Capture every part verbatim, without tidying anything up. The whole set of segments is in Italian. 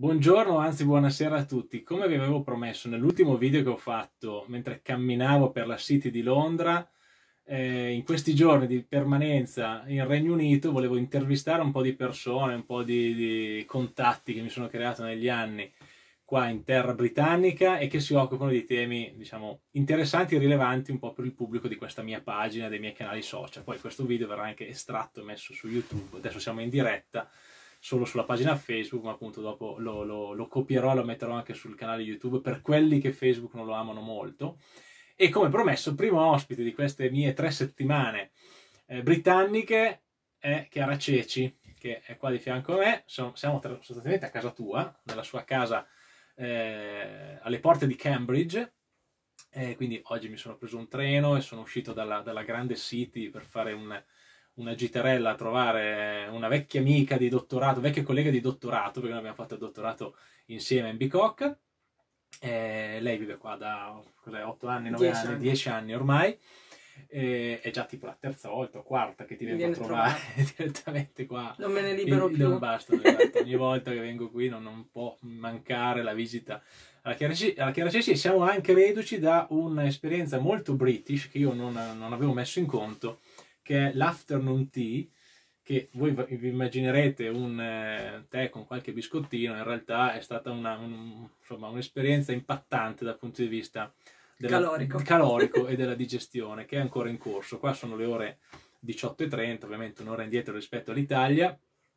Buongiorno, anzi buonasera a tutti. Come vi avevo promesso nell'ultimo video che ho fatto mentre camminavo per la City di Londra, eh, in questi giorni di permanenza in Regno Unito volevo intervistare un po' di persone, un po' di, di contatti che mi sono creato negli anni qua in terra britannica e che si occupano di temi, diciamo, interessanti e rilevanti un po' per il pubblico di questa mia pagina, dei miei canali social. Poi questo video verrà anche estratto e messo su YouTube. Adesso siamo in diretta solo sulla pagina Facebook, ma appunto dopo lo, lo, lo copierò e lo metterò anche sul canale YouTube per quelli che Facebook non lo amano molto. E come promesso, il primo ospite di queste mie tre settimane eh, britanniche è Chiara Ceci, che è qua di fianco a me. Sono, siamo sostanzialmente a casa tua, nella sua casa eh, alle porte di Cambridge. E quindi oggi mi sono preso un treno e sono uscito dalla, dalla grande City per fare un... una gitarella a trovare una vecchia amica di dottorato, vecchia collega di dottorato, perché noi abbiamo fatto il dottorato insieme in Bicocca. Eh, lei vive qua da otto anni, nove anni, dieci anni ormai. Eh, è già tipo la terza volta o quarta che ti vengo a trovare direttamente qua. Non me ne libero e, più. Non basta, esatto. Ogni volta che vengo qui non, non può mancare la visita alla Chiara Ceci. Alla Chiara Ceci siamo anche reduci da un'esperienza molto british che io non, non avevo messo in conto, che è l'afternoon tea, che voi vi immaginerete un eh, tè con qualche biscottino. In realtà è stata una, un, insomma, un'esperienza impattante dal punto di vista della, calorico. calorico e della digestione, che è ancora in corso. Qua sono le ore diciotto e trenta, ovviamente un'ora indietro rispetto all'Italia,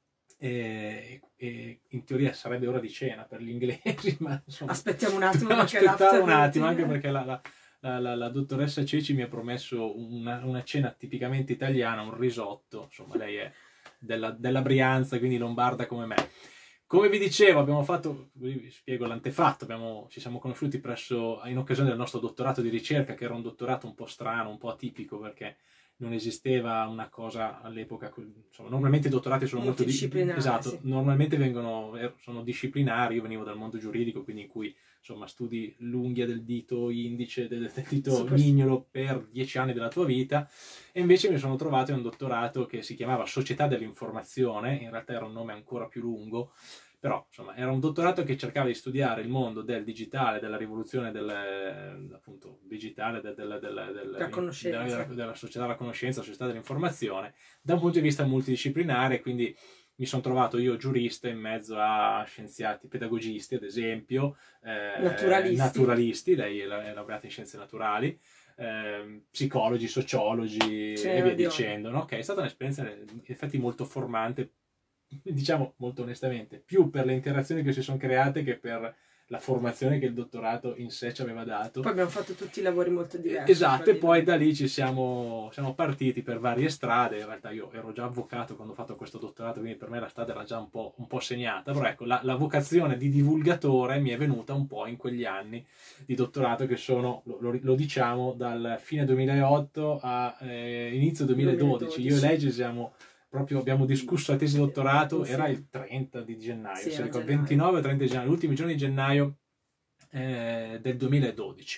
e, e in teoria sarebbe ora di cena per gli inglesi, ma insomma, aspettiamo un attimo, aspettare un attimo, anche perché la, la La, la, la dottoressa Ceci mi ha promesso una, una cena tipicamente italiana, un risotto. Insomma, lei è della, della Brianza, quindi lombarda come me. Come vi dicevo, abbiamo fatto, vi spiego l'antefatto, abbiamo, ci siamo conosciuti presso, in occasione del nostro dottorato di ricerca, che era un dottorato un po' strano, un po' atipico, perché non esisteva una cosa all'epoca. Insomma, normalmente i dottorati sono molto disciplinari. Esatto, sì. normalmente vengono, sono disciplinari. Io venivo dal mondo giuridico, quindi in cui insomma studi l'unghia del dito indice, del, del dito Super. mignolo per dieci anni della tua vita, e invece mi sono trovato in un dottorato che si chiamava Società dell'Informazione. In realtà era un nome ancora più lungo, però insomma era un dottorato che cercava di studiare il mondo del digitale, della rivoluzione del, appunto, digitale, del, del, del, del, la conoscenza. della, della, della società della conoscenza, società dell'informazione, da un punto di vista multidisciplinare. Quindi mi sono trovato io giurista in mezzo a scienziati, pedagogisti ad esempio, eh, naturalisti. naturalisti, lei è laureata in scienze naturali, eh, psicologi, sociologi e via dicendo, no? Okay, è stata un'esperienza in effetti molto formante, diciamo molto onestamente, più per le interazioni che si sono create che per la formazione che il dottorato in sé ci aveva dato. Poi abbiamo fatto tutti i lavori molto diversi. Esatto, e poi da lì ci siamo, siamo partiti per varie strade. In realtà io ero già avvocato quando ho fatto questo dottorato, quindi per me la strada era già un po', un po' segnata, però ecco, la, la vocazione di divulgatore mi è venuta un po' in quegli anni di dottorato che sono, lo, lo, lo diciamo, dal fine duemilaotto a eh, inizio duemiladodici. Io e lei ci siamo... proprio abbiamo discusso la tesi di dottorato, era il trenta di gennaio, sì, se ricordo, ventinove o trenta di gennaio, gli ultimi giorni di gennaio eh, del duemiladodici.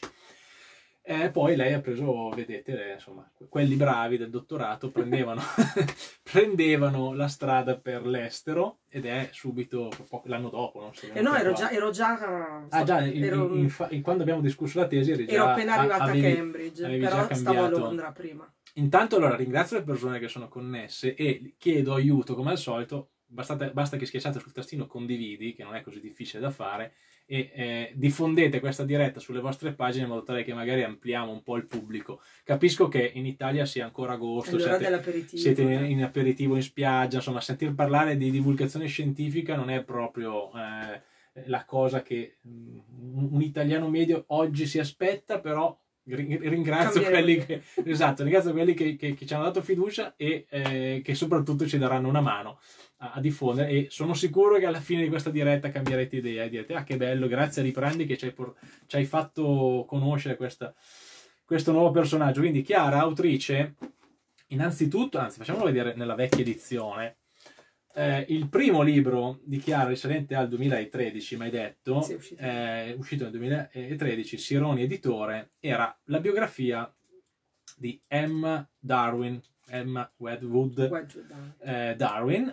E poi lei ha preso, vedete, insomma, quelli bravi del dottorato prendevano, prendevano la strada per l'estero, ed è subito, l'anno dopo, non so. Eh no, ero già, ero già... Ah già, in, ero, in, in, quando abbiamo discusso la tesi eri già... Ero appena arrivata avevi, a Cambridge, però stavo a Londra prima. Intanto allora ringrazio le persone che sono connesse e chiedo aiuto come al solito. Basta, basta che schiacciate sul tastino condividi, che non è così difficile da fare, e eh, diffondete questa diretta sulle vostre pagine in modo tale che magari ampliamo un po' il pubblico. Capisco che in Italia sia ancora agosto, siete, siete in, in aperitivo in spiaggia, insomma sentir parlare di divulgazione scientifica non è proprio eh, la cosa che um, un italiano medio oggi si aspetta, però ringrazio quelli che, esatto, ringrazio quelli che, che, che ci hanno dato fiducia e eh, che soprattutto ci daranno una mano a, a diffondere, e sono sicuro che alla fine di questa diretta cambierete idea e direte: ah, che bello, grazie a Riprendi che ci hai, ci hai fatto conoscere questa, questo nuovo personaggio. Quindi Chiara, autrice, innanzitutto, anzi facciamolo vedere nella vecchia edizione. Eh, il primo libro di Chiara, risalente al duemilatredici, mi hai detto, sì, uscito. Eh, uscito nel duemilatredici, Sironi editore, era la biografia di Emma Darwin, Emma Wedgwood eh, Darwin,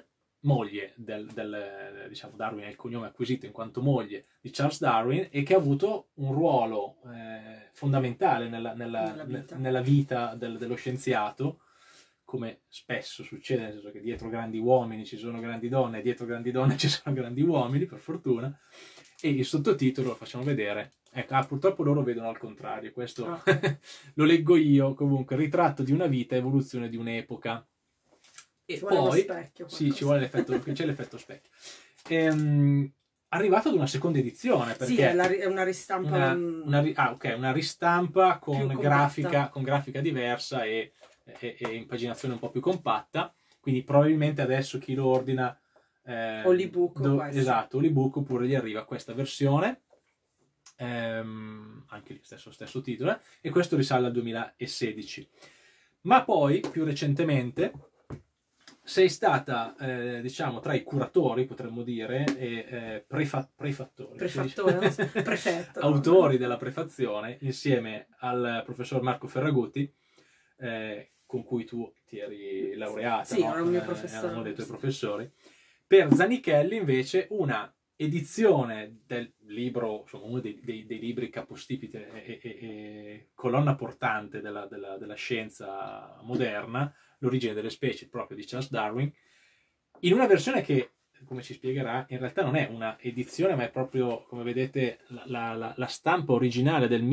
moglie del, del diciamo, Darwin è il cognome acquisito in quanto moglie di Charles Darwin, e che ha avuto un ruolo eh, fondamentale nella, nella, nella vita, nella vita del, dello scienziato, come spesso succede, nel senso che dietro grandi uomini ci sono grandi donne, e dietro grandi donne ci sono grandi uomini, per fortuna. E il sottotitolo lo facciamo vedere. Ecco, ah, purtroppo loro vedono al contrario, questo oh. Lo leggo io, comunque, ritratto di una vita, evoluzione di un'epoca. E ci vuole poi, specchio, sì, ci vuole l'effetto, c'è l'effetto specchio. Ehm, arrivato ad una seconda edizione, perché sì, è, la, è una ristampa, una, una, ah, okay, una ristampa con grafica, con grafica diversa e, e, e impaginazione un po' più compatta, quindi probabilmente adesso chi lo ordina eh, o l'ebook, esatto, o l'ebook, oppure gli arriva questa versione, ehm, anche lì stesso, stesso titolo, eh, e questo risale al duemilasedici. Ma poi, più recentemente, sei stata, eh, diciamo, tra i curatori, potremmo dire, e eh, prefa prefattori, prefattori prefetto, autori della prefazione, insieme al professor Marco Ferragutti, eh, con cui tu ti eri laureata, sì, no? era un mio eh, professore. erano dei tuoi professori. Per Zanichelli, invece, una edizione del libro, insomma, uno dei, dei, dei libri capostipite e, e, e colonna portante della, della, della scienza moderna, L'origine delle specie, proprio di Charles Darwin, in una versione che, come ci spiegherà, in realtà non è una edizione, ma è proprio, come vedete, la, la, la stampa originale del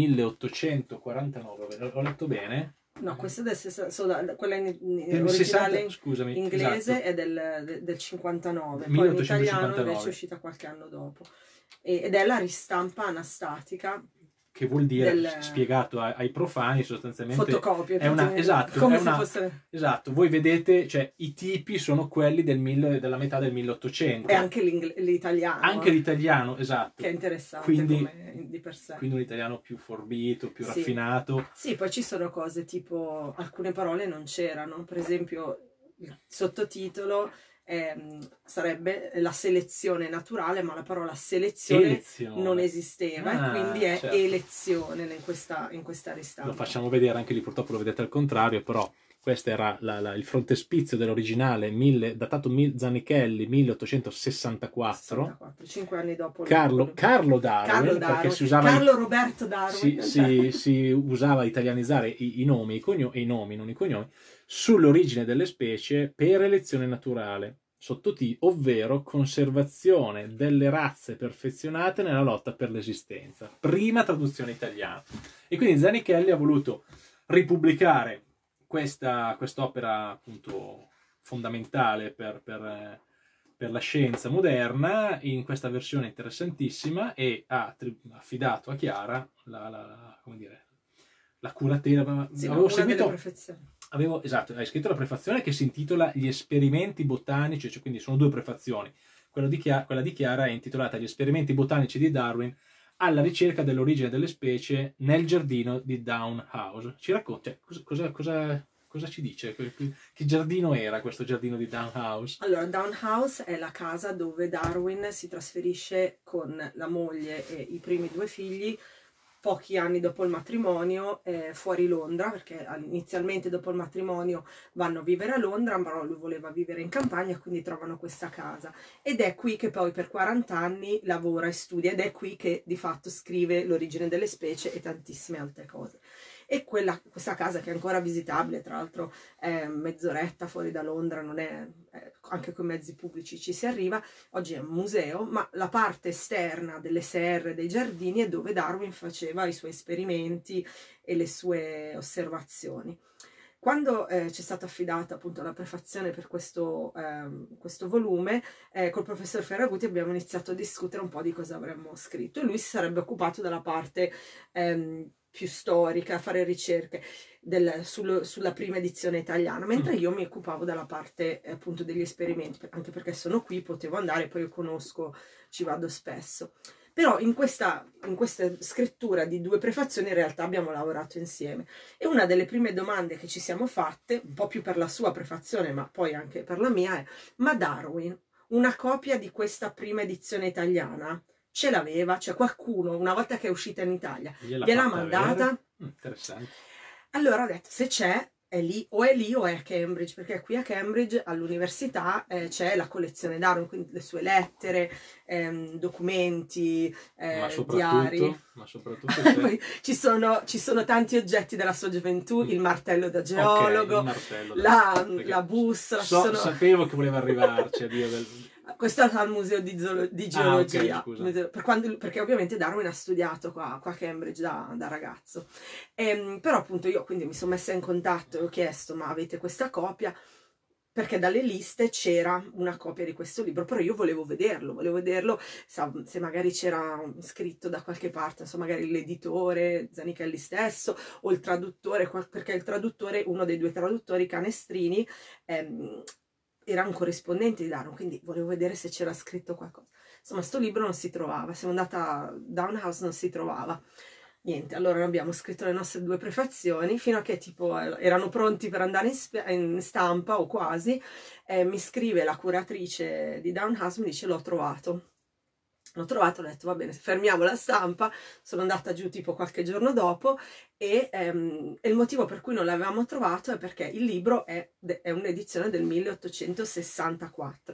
milleottocentoquarantanove. Ho letto bene? No, questa è del, quella in, in, originale sessanta, scusami, inglese esatto. è del, del cinquantanove, poi in milleottocentocinquantanove. italiano invece è uscita qualche anno dopo. Ed è la ristampa anastatica. Che vuol dire, del... spiegato ai, ai profani, sostanzialmente fotocopie, è una, esatto, come è se una, fosse... esatto, voi vedete, cioè i tipi sono quelli del mille, della metà del milleottocento. E anche l'italiano. Anche l'italiano, esatto. Che è interessante, quindi, come di per sé. Quindi un italiano più forbito, più sì. raffinato. Sì, poi ci sono cose tipo, alcune parole non c'erano, per esempio il sottotitolo Eh, sarebbe la selezione naturale, ma la parola selezione elezione. non esisteva, ah, e quindi è certo. elezione in questa, in questa ristampa. Lo facciamo vedere anche lì, purtroppo lo vedete al contrario, però questo era la, la, il frontespizio dell'originale, datato Zanichelli milleottocentosessantaquattro, sessantaquattro, cinque anni dopo Carlo, Carlo Darwin, Carlo, Darwin, perché si usava Carlo Roberto Darwin, si, si, si usava italianizzare i, i nomi, i, cognomi, i nomi, non i cognomi, sull'origine delle specie per elezione naturale, sottotitolo, ovvero conservazione delle razze perfezionate nella lotta per l'esistenza. Prima traduzione italiana. E quindi Zanichelli ha voluto ripubblicare questa quest'opera appunto fondamentale per, per, per la scienza moderna in questa versione interessantissima, e ha affidato a Chiara la, la, come dire, la curatela. Sì, avevo no, seguito avevo esatto hai scritto la prefazione che si intitola Gli esperimenti botanici, cioè, quindi sono due prefazioni. Quella di, Chiara, quella di Chiara è intitolata Gli esperimenti botanici di Darwin alla ricerca dell'origine delle specie nel giardino di Down House. Ci racconta, cioè, cosa, cosa, cosa ci dice? Che giardino era questo giardino di Down House? Allora, Down House è la casa dove Darwin si trasferisce con la moglie e i primi due figli pochi anni dopo il matrimonio, eh, fuori Londra, perché inizialmente dopo il matrimonio vanno a vivere a Londra, però lui voleva vivere in campagna, quindi trovano questa casa. Ed è qui che poi per quaranta anni lavora e studia, ed è qui che di fatto scrive L'origine delle specie e tantissime altre cose. E quella, questa casa, che è ancora visitabile, tra l'altro è mezz'oretta fuori da Londra, non è, è, anche con mezzi pubblici ci si arriva, oggi è un museo, ma la parte esterna delle serre, dei giardini, è dove Darwin faceva i suoi esperimenti e le sue osservazioni. Quando eh, ci è stata affidata appunto la prefazione per questo, eh, questo volume, eh, col professor Ferragutti abbiamo iniziato a discutere un po' di cosa avremmo scritto, e lui si sarebbe occupato della parte ehm, più storica, a fare ricerche del, sul, sulla prima edizione italiana, mentre io mi occupavo della parte eh, appunto degli esperimenti, anche perché sono qui, potevo andare, poi io conosco, ci vado spesso. Però in questa, in questa scrittura di due prefazioni in realtà abbiamo lavorato insieme, e una delle prime domande che ci siamo fatte, un po' più per la sua prefazione ma poi anche per la mia, è: ma Darwin una copia di questa prima edizione italiana ce l'aveva? Cioè qualcuno, una volta che è uscita in Italia, gliel'ha mandata? Interessante. Allora ho detto, se c'è, è lì, o è lì o è a Cambridge, perché qui a Cambridge all'università eh, c'è la collezione Darwin, quindi le sue lettere, ehm, documenti, eh, ma diari. Ma soprattutto c'è... ci, sono, ci sono tanti oggetti della sua gioventù, il martello da geologo, okay, martello, la, la bussola. So, sono... Sapevo che voleva arrivarci a dire del... Questo è al museo di, di geologia, ah, okay, per quando, perché ovviamente Darwin ha studiato qua, qua a Cambridge da, da ragazzo. E, però appunto io quindi mi sono messa in contatto e ho chiesto: ma avete questa copia? Perché dalle liste c'era una copia di questo libro, però io volevo vederlo, volevo vederlo se magari c'era scritto da qualche parte, insomma magari l'editore, Zanichelli stesso, o il traduttore, perché il traduttore, uno dei due traduttori, Canestrini, ehm, era un corrispondente di Darwin, quindi volevo vedere se c'era scritto qualcosa. Insomma, sto libro non si trovava, siamo andata a Down House, non si trovava. Niente, allora abbiamo scritto le nostre due prefazioni, fino a che tipo erano pronti per andare in, in stampa, o quasi, eh, mi scrive la curatrice di Down House, mi dice: l'ho trovato. L'ho trovato, ho detto va bene, fermiamo la stampa. Sono andata giù tipo qualche giorno dopo e, ehm, e il motivo per cui non l'avevamo trovato è perché il libro è, è un'edizione del milleottocentosessantaquattro.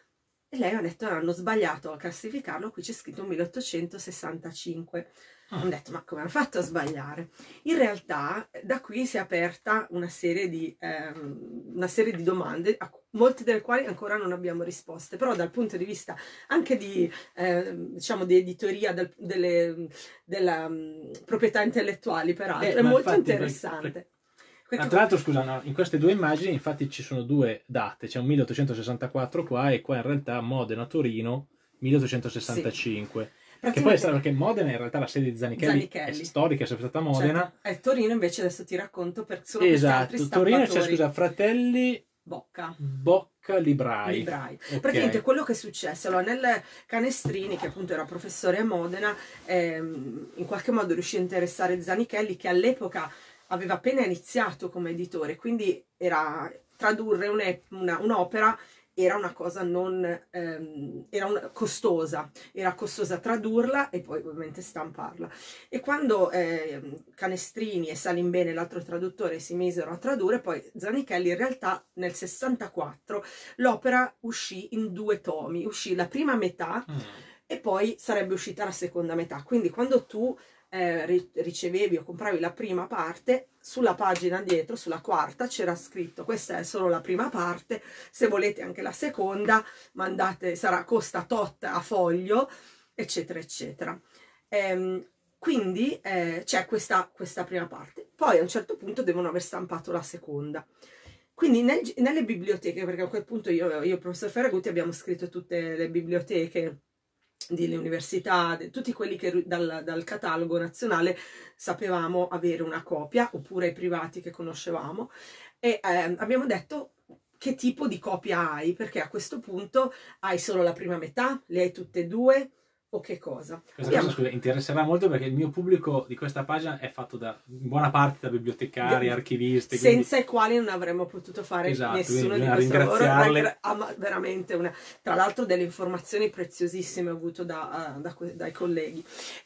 E lei ha detto: hanno sbagliato a classificarlo, qui c'è scritto milleottocentosessantacinque. Ah. Ho detto: ma come hanno fatto a sbagliare? In realtà da qui si è aperta una serie di, ehm, una serie di domande, a molte delle quali ancora non abbiamo risposte, però dal punto di vista anche di, eh, diciamo, di editoria del, delle, della um, proprietà intellettuali, peraltro, eh, è molto infatti, interessante. Per... Ah, tra l'altro, scusa, no, in queste due immagini infatti ci sono due date, c'è un milleottocentosessantaquattro qua e qua in realtà Modena-Torino milleottocentosessantacinque. Sì. Che poi è stato, perché Modena in realtà la sede di Zanichelli, Zanichelli. è storica, è sempre stata a Modena. Certo. E Torino invece adesso ti racconto per sono esatto, Torino c'è, scusa, Fratelli Bocca. Bocca Librai. Librai. Okay. Praticamente quello che è successo, allora, nel Canestrini, che appunto era professore a Modena, ehm, in qualche modo riuscì a interessare Zanichelli, che all'epoca aveva appena iniziato come editore, quindi era tradurre un'opera era una cosa non ehm, era una, costosa, era costosa tradurla e poi ovviamente stamparla. E quando eh, Canestrini e Salimbene, l'altro traduttore, si misero a tradurre, poi Zanichelli in realtà nel sessantaquattro l'opera uscì in due tomi, uscì la prima metà mm. e poi sarebbe uscita la seconda metà. Quindi quando tu Eh, ricevevi o compravi la prima parte, sulla pagina dietro, sulla quarta, c'era scritto: questa è solo la prima parte, se volete anche la seconda mandate, sarà, costa tot a foglio, eccetera eccetera. Ehm, quindi eh, c'è questa, questa prima parte, poi a un certo punto devono aver stampato la seconda. Quindi nel, nelle biblioteche, perché a quel punto io, io e il professor Ferragutti abbiamo scritto tutte le biblioteche delle università, di tutti quelli che dal, dal catalogo nazionale sapevamo avere una copia, oppure i privati che conoscevamo, e eh, abbiamo detto: che tipo di copia hai? Perché a questo punto hai solo la prima metà, le hai tutte e due, o che cosa? Questa Abbiamo... cosa, scusa, interesserà molto, perché il mio pubblico di questa pagina è fatto da in buona parte da bibliotecari, archivisti, senza quindi... i quali non avremmo potuto fare esatto, nessuno di questo lavoro. Ah, veramente una, tra l'altro delle informazioni preziosissime ho avuto da, da, dai colleghi.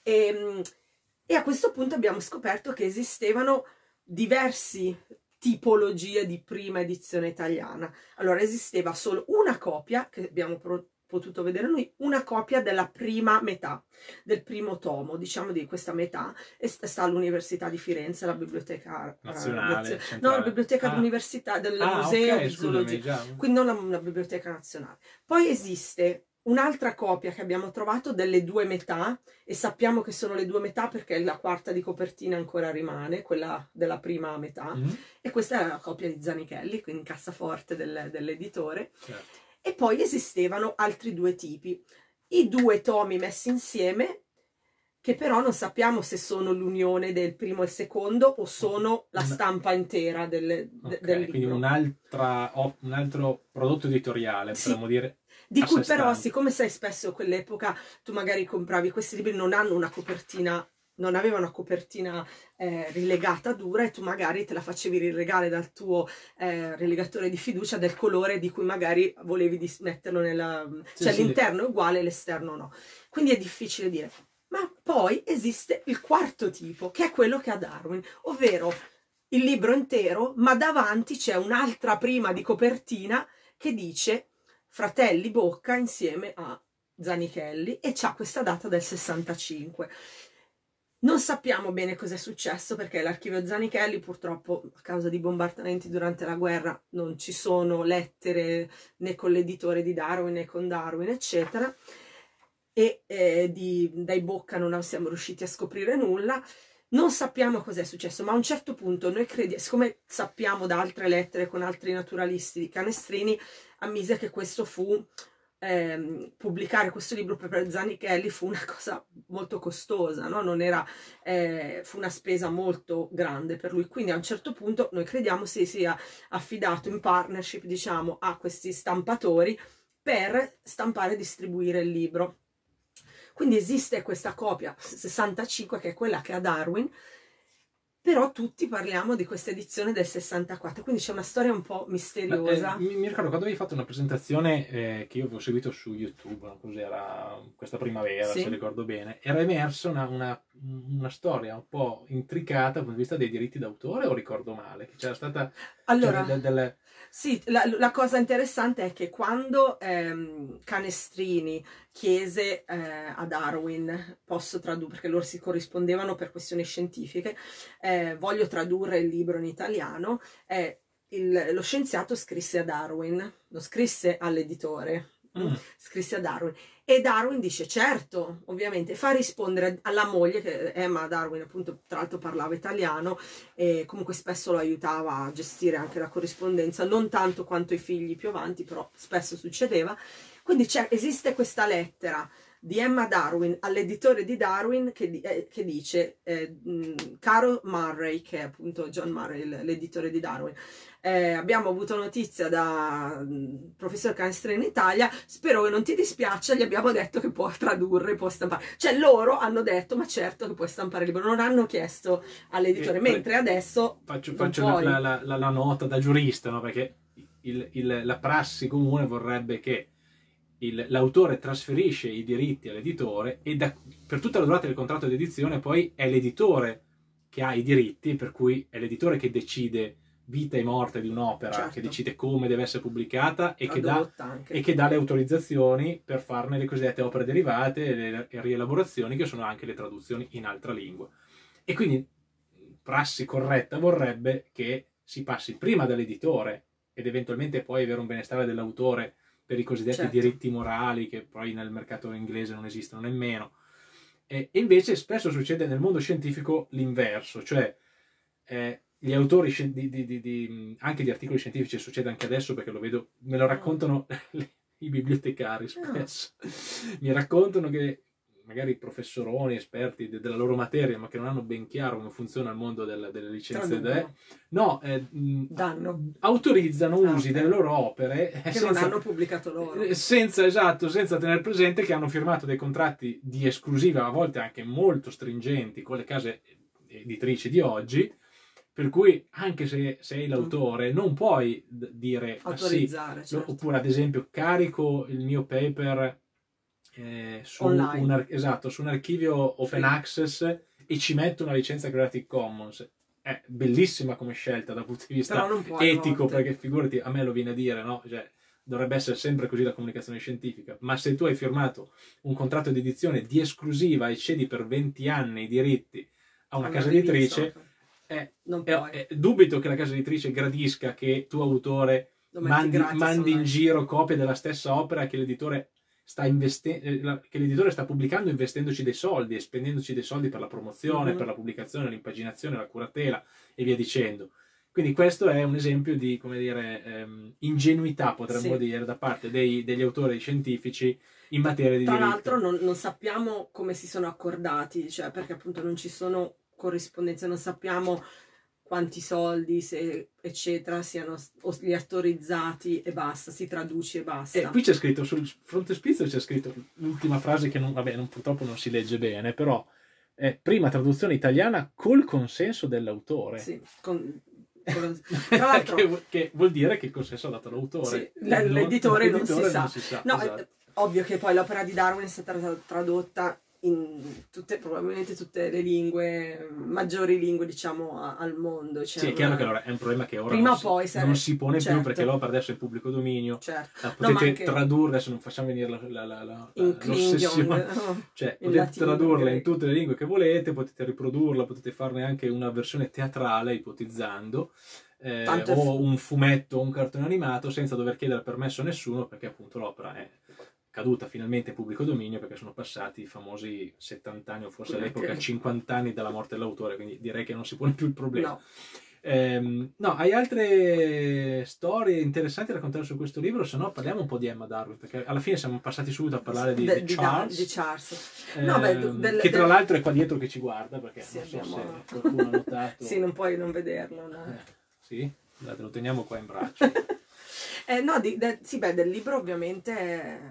E, e a questo punto abbiamo scoperto che esistevano diversi tipologie di prima edizione italiana. Allora, esisteva solo una copia che abbiamo potuto vedere noi, una copia della prima metà, del primo tomo, diciamo, di questa metà, e sta all'Università di Firenze, la biblioteca nazionale, uh, no, la biblioteca ah. università del ah, museo okay, di zoologia, quindi non una, una biblioteca nazionale. Poi esiste un'altra copia che abbiamo trovato delle due metà, e sappiamo che sono le due metà perché la quarta di copertina ancora rimane, quella della prima metà, mm-hmm. e questa è la copia di Zanichelli, quindi in cassaforte del, dell'editore. Certo. E poi esistevano altri due tipi, i due tomi messi insieme, che però non sappiamo se sono l'unione del primo e il secondo o sono la stampa intera del, okay, del libro. Quindi un'altra, un altro prodotto editoriale, sì, potremmo dire. Di cui però, stante. Siccome sai, spesso a quell'epoca tu magari compravi questi libri, non hanno una copertina, non avevano una copertina eh, rilegata dura, e tu magari te la facevi rilegare dal tuo eh, rilegatore di fiducia del colore di cui magari volevi metterlo nella... Sì, cioè sì, l'interno è uguale, l'esterno no. Quindi è difficile dire. Ma poi esiste il quarto tipo, che è quello che ha Darwin, ovvero il libro intero, ma davanti c'è un'altra prima di copertina che dice Fratelli Bocca insieme a Zanichelli e c'ha questa data del sessantacinque. Non sappiamo bene cosa è successo perché l'archivio Zanichelli purtroppo a causa di bombardamenti durante la guerra non ci sono lettere né con l'editore di Darwin né con Darwin eccetera e eh, di, dai Bocca non siamo riusciti a scoprire nulla. Non sappiamo cosa è successo, ma a un certo punto noi crediamo, siccome sappiamo da altre lettere con altri naturalisti di Canestrini, ammise che questo fu ehm, pubblicare questo libro per Zanichelli fu una cosa molto costosa, no? Non era, eh, fu una spesa molto grande per lui, quindi a un certo punto noi crediamo si sia affidato in partnership, diciamo, a questi stampatori per stampare e distribuire il libro. Quindi esiste questa copia sessantacinque che è quella che ha Darwin, però tutti parliamo di questa edizione del sessantaquattro, quindi c'è una storia un po' misteriosa. Ma, eh, mi, mi ricordo quando avevi fatto una presentazione eh, che io avevo seguito su YouTube, no? Cos'era questa primavera, Sì. se ricordo bene, era emersa una, una, una storia un po' intricata dal punto di vista dei diritti d'autore, o ricordo male? Che c'era stata... Allora, cioè, delle... sì, la, la cosa interessante è che quando ehm, Canestrini chiese eh, a Darwin, posso tradurre, perché loro si corrispondevano per questioni scientifiche, eh, voglio tradurre il libro in italiano, eh, il, lo scienziato scrisse a Darwin, lo scrisse all'editore, mm. scrisse a Darwin, e Darwin dice certo, ovviamente, fa rispondere alla moglie, che Emma Darwin appunto tra l'altro parlava italiano e comunque spesso lo aiutava a gestire anche la corrispondenza, non tanto quanto i figli più avanti, però spesso succedeva. Quindi esiste questa lettera di Emma Darwin all'editore di Darwin che, eh, che dice eh, caro Murray, che è appunto John Murray, l'editore di Darwin, eh, abbiamo avuto notizia da mh, professor Canestrini in Italia, spero che non ti dispiaccia, gli abbiamo detto che può tradurre, può stampare, cioè loro hanno detto ma certo che puoi stampare il libro, non hanno chiesto all'editore, eh, mentre adesso faccio, faccio la, la, la, la nota da giurista, no? Perché il, il, la prassi comune vorrebbe che l'autore trasferisce i diritti all'editore e da, per tutta la durata del contratto di edizione poi è l'editore che ha i diritti, per cui è l'editore che decide vita e morte di un'opera, certo. Che decide come deve essere pubblicata e che, dà, e che dà le autorizzazioni per farne le cosiddette opere derivate e le, le rielaborazioni, che sono anche le traduzioni in altra lingua. E quindi prassi corretta vorrebbe che si passi prima dall'editore ed eventualmente poi avere un benestare dell'autore per i cosiddetti certo. diritti morali, che poi nel mercato inglese non esistono nemmeno. E invece spesso succede nel mondo scientifico l'inverso, cioè eh, gli autori di, di, di, di, anche di articoli scientifici, succede anche adesso perché lo vedo, me lo raccontano i bibliotecari spesso, no. Mi raccontano che magari professoroni, esperti de della loro materia, ma che non hanno ben chiaro come funziona il mondo del, delle licenze, de... no, eh, danno. autorizzano ah, usi okay. delle loro opere che senza, non hanno pubblicato loro. Senza, esatto, senza tenere presente che hanno firmato dei contratti di esclusiva, a volte anche molto stringenti, con le case editrici di oggi, per cui anche se sei l'autore non puoi dire autorizzare, ah, sì, certo. Oppure ad esempio carico il mio paper Eh, su, un, esatto, su un archivio open sì. access e ci metto una licenza Creative Commons. È bellissima come scelta dal punto di vista etico, perché figurati, a me lo viene a dire, no? Cioè, dovrebbe essere sempre così la comunicazione scientifica, ma se tu hai firmato un contratto di edizione di esclusiva e cedi per venti anni i diritti a una casa editrice, eh, eh, eh, dubito che la casa editrice gradisca che tu autore mandi, mandi in giro copie della stessa opera che l'editore sta investendo, che l'editore sta pubblicando investendoci dei soldi e spendendoci dei soldi per la promozione, mm-hmm. per la pubblicazione, l'impaginazione, la curatela e via dicendo. Quindi questo è un esempio di, come dire, ehm, ingenuità, potremmo sì. dire, da parte dei, degli autori scientifici in materia di Tra diritto. l'altro non, non sappiamo come si sono accordati, cioè perché appunto non ci sono corrispondenze, non sappiamo quanti soldi, se, eccetera, siano gli autorizzati e basta, si traduce e basta. E qui c'è scritto, sul frontespizio c'è scritto l'ultima frase che non, vabbè, non, purtroppo non si legge bene, però è prima traduzione italiana col consenso dell'autore. Sì, con, con, tra l'altro... che, che vuol dire che il consenso ha dato l'autore. Sì, l'editore non, non, si sa. Non si sa no, esatto. Ovvio che poi l'opera di Darwin è stata tradotta in tutte, probabilmente tutte le lingue, maggiori lingue diciamo a, al mondo. Cioè, sì, è chiaro che allora è un problema che ora prima non, o poi si, sarebbe, non si pone certo, più, perché l'opera adesso è in pubblico dominio, certo. la No, potete anche tradurre, adesso non facciamo venire la, la, la, la, in l'ossessione, Klingon, cioè in potete latino, tradurla in greco. tutte le lingue che volete, potete riprodurla, potete farne anche una versione teatrale, ipotizzando, eh, Tanto è o fu- un fumetto o un cartone animato, senza dover chiedere permesso a nessuno, perché appunto l'opera è caduta finalmente in pubblico dominio, perché sono passati i famosi settanta anni o forse all'epoca Anche- cinquanta anni dalla morte dell'autore, quindi direi che non si pone più il problema. no. Ehm, no, hai altre storie interessanti da raccontare su questo libro? Se no parliamo un po' di Emma Darwin, perché alla fine siamo passati subito a parlare di, De- di di Da- Charles, di Charles. ehm, No, beh, del- che tra del- l'altro è qua dietro che ci guarda, perché Sì, non so abbiamo- se qualcuno ha notato. Sì, non puoi non vederlo, no? Eh, sì? Guardate, lo teniamo qua in braccio. Eh, no, di- de- sì, beh, del libro ovviamente è,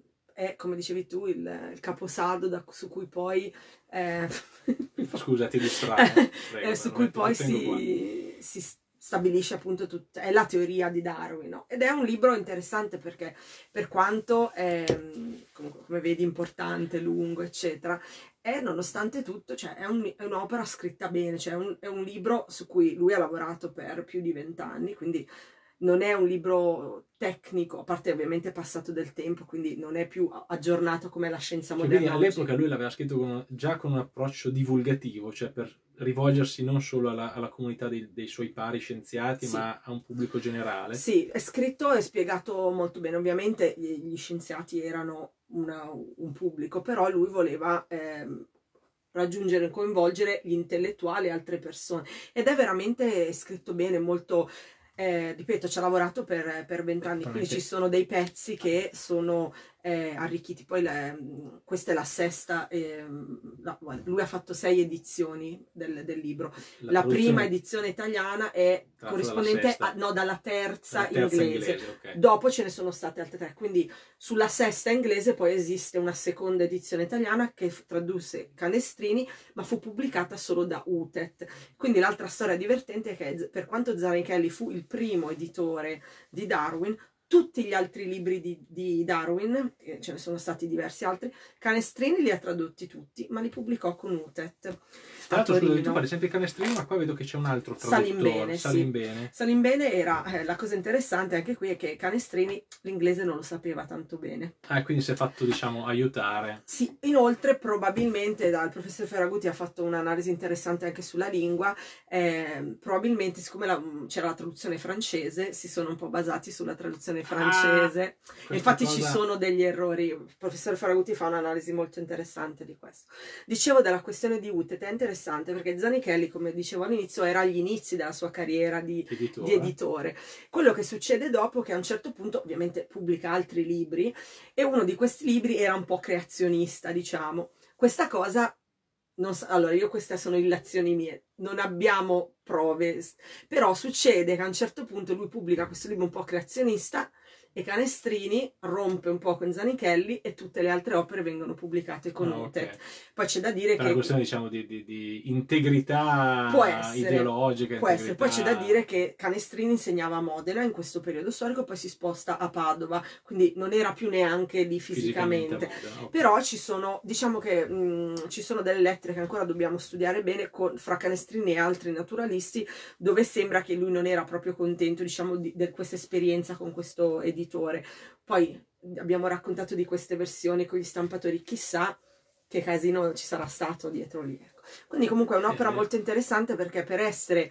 è, come dicevi tu, il, il caposaldo da- su cui poi eh, Scusa, ti distraggo. Prego, eh, su lo cui metto- poi lo tengo qua. si, si stabilisce appunto tut- è la teoria di Darwin, no? Ed è un libro interessante perché per quanto è, comunque, come vedi, importante, lungo, eccetera, è nonostante tutto, cioè è, un- è un'opera scritta bene, cioè è un, è un libro su cui lui ha lavorato per più di vent'anni, quindi non è un libro tecnico, a parte ovviamente è passato del tempo, quindi non è più aggiornato come la scienza Cioè, quindi moderna oggi. all'epoca lui l'aveva scritto con- già con un approccio divulgativo, cioè per rivolgersi non solo alla, alla comunità dei, dei suoi pari scienziati, Sì. ma a un pubblico generale. Sì, è scritto e spiegato molto bene. Ovviamente gli, gli scienziati erano una- un pubblico, però lui voleva ehm, raggiungere e coinvolgere gli intellettuali e altre persone. Ed è veramente scritto bene, molto... eh, ripeto, ci ha lavorato per per vent'anni, quindi Veramente. ci sono dei pezzi che sono eh, arricchiti. Poi le- questa è la sesta, ehm, no, guarda, lui ha fatto sei edizioni del, del libro. La traduzione prima edizione italiana è tratta dalla corrispondente sesta. a, no, dalla terza, La terza inglese. inglese, ok. Dopo ce ne sono state altre tre, quindi sulla sesta inglese poi esiste una seconda edizione italiana che f- tradusse Canestrini, ma fu pubblicata solo da Utet. Quindi l'altra storia divertente è che Z- per quanto Zanichelli fu il primo editore di Darwin, tutti gli altri libri di, di Darwin, e ce ne sono stati diversi altri, Canestrini li ha tradotti tutti, ma li pubblicò con Utet. Tra l'altro, scusa, tu Torino. parli sempre di Canestrini, ma qua vedo che c'è un altro traduttore, Salimbene, sì. Salimbene. Salimbene era, eh, la cosa interessante anche qui è che Canestrini l'inglese non lo sapeva tanto bene. Ah, quindi si è fatto, diciamo, aiutare. Sì, inoltre probabilmente dal professor Ferragutti ha fatto un'analisi interessante anche sulla lingua, eh, probabilmente siccome la- c'era la traduzione francese, si sono un po' basati sulla traduzione francese, Ah, infatti cosa... ci sono degli errori, il professor Ferragutti fa un'analisi molto interessante di questo. Dicevo della questione di Utet, è interessante perché Zanichelli, come dicevo all'inizio, era agli inizi della sua carriera di, editore. di editore. Quello che succede dopo è che a un certo punto ovviamente pubblica altri libri e uno di questi libri era un po' creazionista, diciamo. Questa cosa, non so, allora io queste sono illazioni mie, non abbiamo prove, però succede che a un certo punto lui pubblica questo libro un po' creazionista e Canestrini rompe un po' con Zanichelli e tutte le altre opere vengono pubblicate con Ah, Utet. ok. Poi c'è da dire Per che... una questione, diciamo, di, di, di integrità Può essere, ideologica. può essere. Poi c'è da integrità- dire che Canestrini insegnava a Modena in questo periodo storico, poi si sposta a Padova, quindi non era più neanche lì fisicamente. fisicamente a Modena, ok. Però ci sono, diciamo che mh, ci sono delle lettere che ancora dobbiamo studiare bene con, fra Canestrini e altri naturalisti, dove sembra che lui non era proprio contento, diciamo, di, di questa esperienza con questo editore. Poi abbiamo raccontato di queste versioni con gli stampatori, chissà che casino ci sarà stato dietro lì. Ecco. Quindi comunque è un'opera Eh. molto interessante perché per essere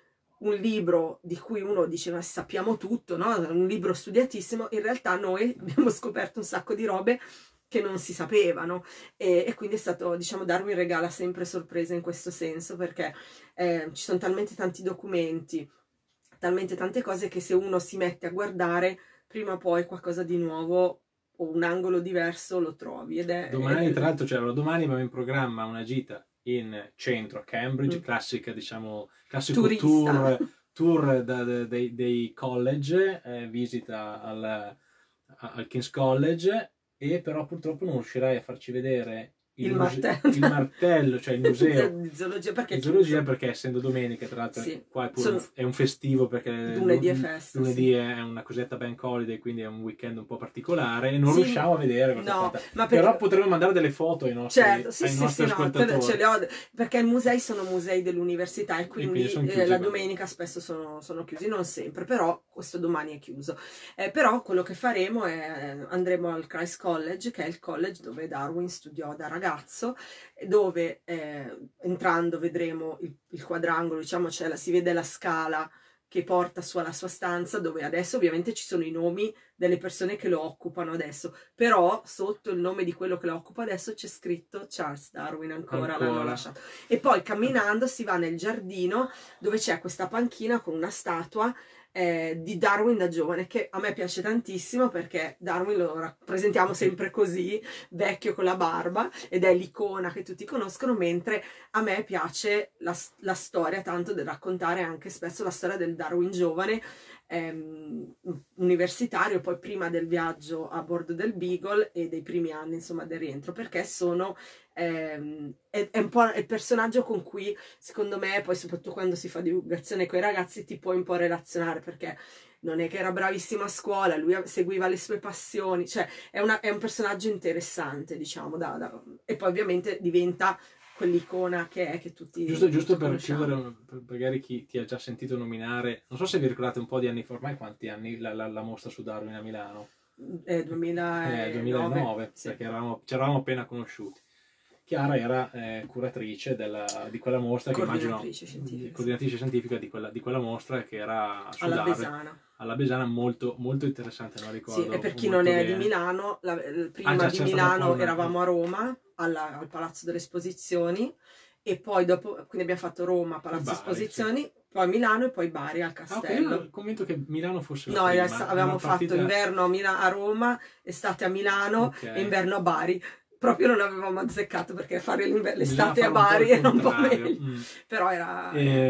un libro di cui uno dice ma sappiamo tutto, no? Un libro studiatissimo, in realtà noi abbiamo scoperto un sacco di robe che non si sapevano e, e quindi è stato, diciamo, Darwin regala sempre sorprese in questo senso perché eh, ci sono talmente tanti documenti, talmente tante cose che se uno si mette a guardare prima o poi qualcosa di nuovo o un angolo diverso lo trovi ed è... Domani, è... tra l'altro, cioè, allora, domani abbiamo in programma una gita in centro a Cambridge, Mm. classica, diciamo, classico Turista. tour, tour da- da- dei, dei college, eh, visita al, al King's College, e però purtroppo non riuscirai a farci vedere il, il muse- martello, il martello, cioè il museo di zoologia, perché, di zoologia, perché essendo domenica, tra l'altro, sì, qua è, pure sono... un, è un festivo, perché lunedì è festa, lunedì sì. è una cosetta bank holiday, quindi è un weekend un po' particolare e non sì, riusciamo a vedere questa no, cosa. ma perché... Però potremmo mandare delle foto ai nostri, certo, sì, ai sì, nostri sì, ascoltatori. No, ce le ho, perché i musei sono musei dell'università e quindi, e quindi eh, la domenica spesso sono, sono chiusi, non sempre, però questo domani è chiuso. Eh, però quello che faremo è andremo al Christ College, che è il college dove Darwin studiò da ragazzo, dove eh, entrando vedremo il, il quadrangolo, diciamo, cioè la, si vede la scala che porta su alla sua stanza, dove adesso ovviamente ci sono i nomi delle persone che lo occupano adesso, però sotto il nome di quello che lo occupa adesso c'è scritto Charles Darwin, ancora, ancora. l'hanno lasciato. E poi camminando si va nel giardino dove c'è questa panchina con una statua eh, di Darwin da giovane, che a me piace tantissimo perché Darwin lo rappresentiamo sempre così, vecchio con la barba, ed è l'icona che tutti conoscono, mentre a me piace la, la storia tanto da raccontare anche spesso la storia del Darwin giovane, ehm, universitario, poi prima del viaggio a bordo del Beagle e dei primi anni insomma del rientro, perché sono ehm, è, è un po' il personaggio con cui secondo me, poi soprattutto quando si fa divulgazione con i ragazzi, ti puoi un po' relazionare, perché non è che era bravissimo a scuola, lui seguiva le sue passioni, cioè è, una, è un personaggio interessante, diciamo, da, da, e poi ovviamente diventa quell'icona che è, che tutti giusto, giusto per conosciamo. chiudere, per magari chi ti ha già sentito nominare, non so se vi ricordate un po' di anni fa, ormai quanti anni la, la, la mostra su Darwin a Milano? Eh, duemilanove, eh, duemilanove, sì. Perché eravamo, ci eravamo appena conosciuti. Chiara era eh, curatrice della, di quella mostra, che immagino scientifica, coordinatrice sì. scientifica di quella, di quella mostra, che era su alla Darwin, Besana. alla Besana, molto, molto interessante, non ricordo. Sì, e per chi non è bene. di Milano, la, prima ah, già, di Milano eravamo a Roma, alla, al Palazzo delle Esposizioni, e poi dopo, quindi abbiamo fatto Roma, Palazzo Bari, Esposizioni, sì. Poi Milano e poi Bari al Castello. Ah, okay, io convinto che Milano fosse la no, prima. No, avevamo partita... fatto inverno a, Mila a Roma, estate a Milano, okay. E inverno a Bari. Proprio non avevamo azzeccato, perché fare l'estate a Bari era un po' meglio. Mm. Però era...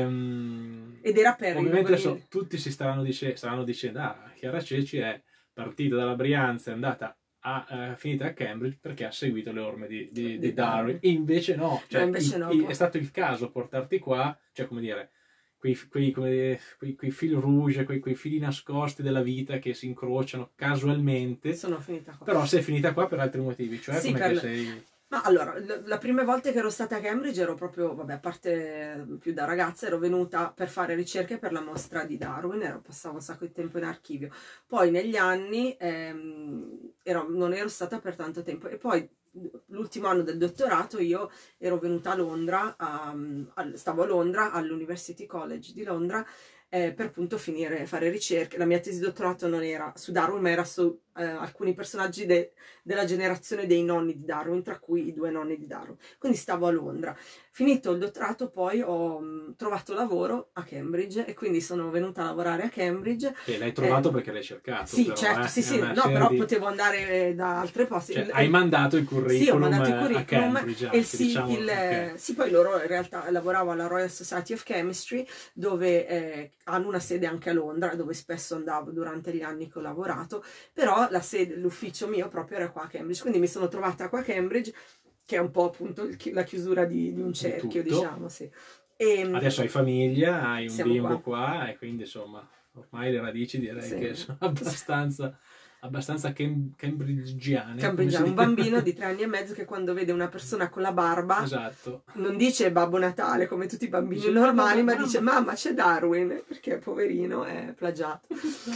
Ehm, ed era per ovviamente adesso tutti si staranno, dice, staranno dicendo, ah, Chiara Ceci è partita dalla Brianza, è andata a, uh, finita a Cambridge perché ha seguito le orme di, di, di, di Darwin. E invece no, cioè, no, invece il, no il, è stato il caso portarti qua, cioè come dire, quei, quei, come, quei, quei fil rouge, quei, quei fili nascosti della vita che si incrociano casualmente. Sono finita qua. Però sei finita qua per altri motivi, cioè sì, come per... che sei... Ma allora, la prima volta che ero stata a Cambridge ero proprio, vabbè, a parte più da ragazza, ero venuta per fare ricerche per la mostra di Darwin, ero, passavo un sacco di tempo in archivio. Poi negli anni ehm, ero, non ero stata per tanto tempo, e poi l'ultimo anno del dottorato io ero venuta a Londra, a, a, stavo a Londra all'University College di Londra, eh, per appunto finire, fare ricerche. La mia tesi di dottorato non era su Darwin, ma era su eh, alcuni personaggi de, della generazione dei nonni di Darwin, tra cui i due nonni di Darwin. Quindi stavo a Londra. Finito il dottorato poi ho mh, trovato lavoro a Cambridge, e quindi sono venuta a lavorare a Cambridge. E l'hai trovato eh, perché l'hai cercato. Sì, però, certo, eh, sì, sì, no, però di... potevo andare da altre posti. Cioè, hai mandato il curriculum, sì, ho mandato il curriculum, a Cambridge, e il, sì, diciamo, il, okay. Sì, poi loro in realtà lavoravo alla Royal Society of Chemistry, dove eh, hanno una sede anche a Londra, dove spesso andavo durante gli anni che ho lavorato, però la sede, l'ufficio mio proprio era qua a Cambridge, quindi mi sono trovata qua a Cambridge, che è un po' appunto la chiusura di, di un cerchio, di diciamo, sì. E, adesso hai famiglia, hai un bimbo qua. qua, e quindi insomma ormai le radici direi sì. che sono abbastanza, abbastanza cam cambridgiane. Cambridgiane, un bambino di tre anni e mezzo che quando vede una persona con la barba, esatto, non dice Babbo Natale come tutti i bambini dice, normali, mamma, ma mamma. dice mamma c'è Darwin, perché poverino è plagiato.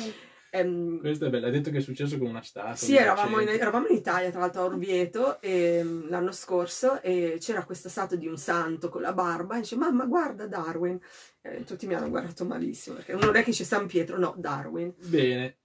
Um, questo è bello, hai detto che è successo con una statua. Sì, eravamo in, eravamo in Italia, tra l'altro a Orvieto, l'anno scorso, e c'era questa statua di un santo con la barba, e dice mamma guarda Darwin, e tutti mi hanno guardato malissimo, perché non è che c'è San Pietro, no, Darwin. Bene,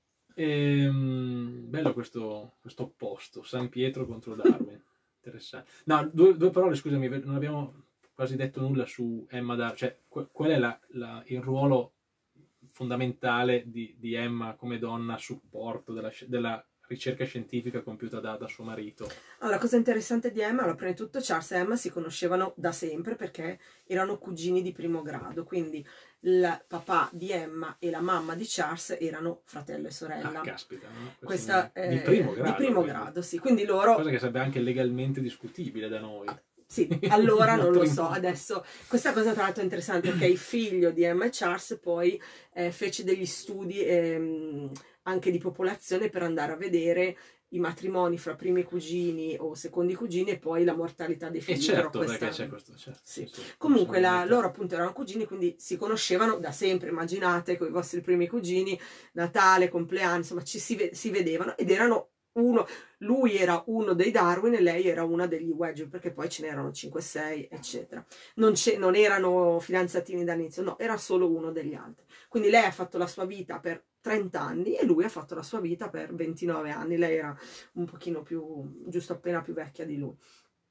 ehm, bello questo, questo opposto, San Pietro contro Darwin, interessante. No, due, due parole, scusami, non abbiamo quasi detto nulla su Emma Darwin, cioè qual è la, la, il ruolo fondamentale di, di Emma come donna a supporto della, della ricerca scientifica compiuta da, da suo marito. Allora, la cosa interessante di Emma, allora, prima di tutto Charles e Emma si conoscevano da sempre perché erano cugini di primo grado, quindi il papà di Emma e la mamma di Charles erano fratello e sorella. Ah, caspita, no? Questa è di primo grado. Di primo grado, sì. Quindi loro... Cosa che sarebbe anche legalmente discutibile da noi. Sì, allora non lo so, adesso questa cosa tra l'altro è interessante perché il figlio di Emma e Charles poi eh, fece degli studi ehm, anche di popolazione per andare a vedere i matrimoni fra primi cugini o secondi cugini e poi la mortalità dei figli. E certo, questa... perché c'è questo, certo, sì. Sì, Comunque la, loro appunto erano cugini, quindi si conoscevano da sempre, immaginate, con i vostri primi cugini, Natale, compleanno, insomma ci si, si vedevano ed erano uno, lui era uno dei Darwin e lei era una degli Wedgwood, perché poi ce n'erano cinque sei eccetera, non, non erano fidanzatini dall'inizio, no, era solo uno degli altri. Quindi lei ha fatto la sua vita per trenta anni e lui ha fatto la sua vita per ventinove anni, lei era un pochino più, giusto appena più vecchia di lui.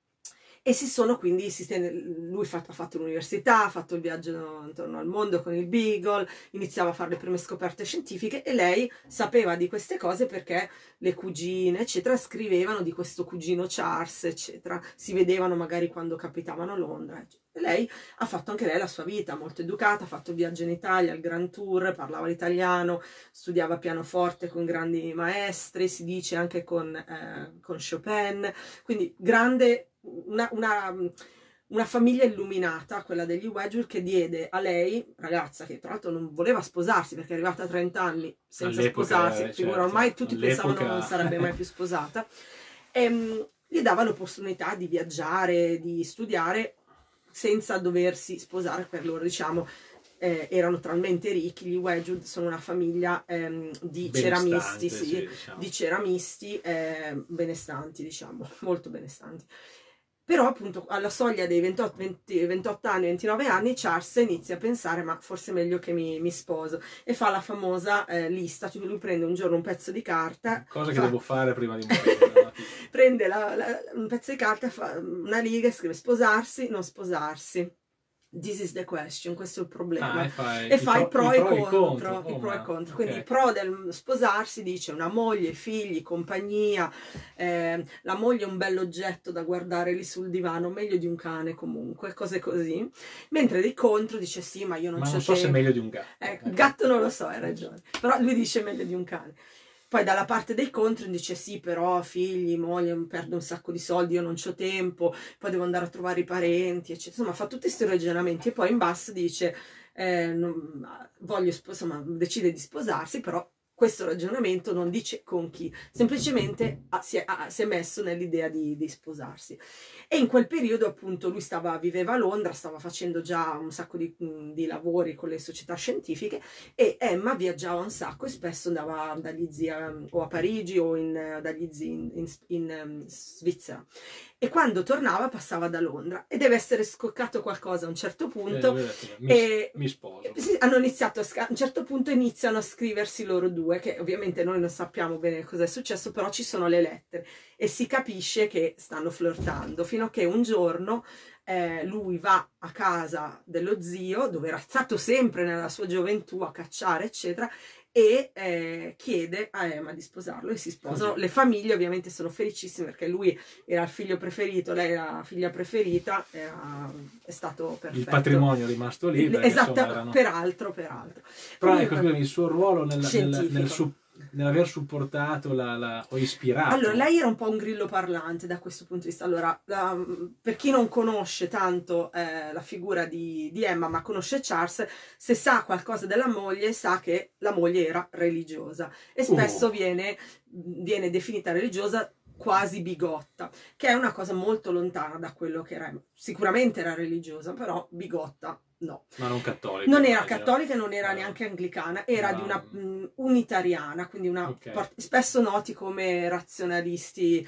E si sono quindi, si lui ha fatto l'università, ha fatto il viaggio intorno al mondo con il Beagle, iniziava a fare le prime scoperte scientifiche e lei sapeva di queste cose perché le cugine, eccetera, scrivevano di questo cugino Charles, eccetera, si vedevano magari quando capitavano a Londra, eccetera. E lei ha fatto anche lei la sua vita, molto educata, ha fatto il viaggio in Italia, il Grand Tour, parlava l'italiano, studiava pianoforte con grandi maestri, si dice anche con, eh, con Chopin, quindi grande... Una, una, una famiglia illuminata, quella degli Wedgwood, che diede a lei, ragazza che tra l'altro non voleva sposarsi perché è arrivata a trenta anni senza sposarsi, eh, figura, certo, ormai tutti pensavano non sarebbe mai più sposata, e, um, gli dava l'opportunità di viaggiare, di studiare senza doversi sposare. Per loro, diciamo, eh, erano talmente ricchi, gli Wedgwood sono una famiglia ehm, di ceramisti, sì, sì, diciamo. di ceramisti eh, benestanti, diciamo, molto benestanti. Però appunto alla soglia dei ventotto, venti, ventotto anni, ventinove anni, Charles inizia a pensare ma forse è meglio che mi, mi sposo, e fa la famosa eh, lista, cioè lui prende un giorno un pezzo di carta, cosa fa... che devo fare prima di morire, no? prende la, la, un pezzo di carta, fa una riga e scrive sposarsi, non sposarsi. This is the question, questo è il problema. Ah, e fai, e fa i pro, pro, i pro, e contro, contro. i Oh, pro ma... e contro. Quindi okay. i pro del sposarsi dice una moglie, figli, compagnia, eh, la moglie è un bell'oggetto da guardare lì sul divano, meglio di un cane comunque, cose così. Mentre dei contro dice sì, ma io non ma c'ho non so tempo. se è meglio di un gatto. Eh, gatto non lo so, hai ragione. Però lui dice meglio di un cane. Poi dalla parte dei contro dice sì, però figli, moglie, perdo un sacco di soldi, io non c'ho tempo, poi devo andare a trovare i parenti, eccetera. Insomma, fa tutti questi ragionamenti e poi in basso dice eh, non, voglio insomma, decide di sposarsi, però questo ragionamento non dice con chi, semplicemente ha, si, è, ha, si è messo nell'idea di, di sposarsi. E in quel periodo appunto lui stava, viveva a Londra, stava facendo già un sacco di, di lavori con le società scientifiche, e Emma viaggiava un sacco e spesso andava dagli zii a, o a Parigi o in, dagli zii in, in, in um, Svizzera. E quando tornava passava da Londra e deve essere scoccato qualcosa a un certo punto, eh, mi, e mi sposo. Hanno iniziato a, a un certo punto iniziano a scriversi loro due, che ovviamente noi non sappiamo bene cosa è successo, però ci sono le lettere e si capisce che stanno flirtando, fino a che un giorno eh, lui va a casa dello zio, dove era stato sempre nella sua gioventù a cacciare eccetera, e eh, chiede a Emma di sposarlo e si sposano. Così. Le famiglie ovviamente sono felicissime perché lui era il figlio preferito, lei era la figlia preferita, era, è stato perfetto. Il patrimonio è rimasto lì. Esatto, erano... peraltro, peraltro. Però ecco, scusami, il suo ruolo nel, nel, nel, su, nell'aver supportato la, la, o ispirato. Allora, lei era un po' un grillo parlante da questo punto di vista. Allora, la, per chi non conosce tanto eh, la figura di, di Emma, ma conosce Charles, se sa qualcosa della moglie, sa che la moglie era religiosa e spesso uh. viene, viene definita religiosa quasi bigotta, che è una cosa molto lontana da quello che era. Sicuramente era religiosa, però bigotta no. Ma non cattolica. Non era cattolica, non era no. neanche anglicana, era no. di una mh, unitariana, quindi una okay. spesso noti come razionalisti,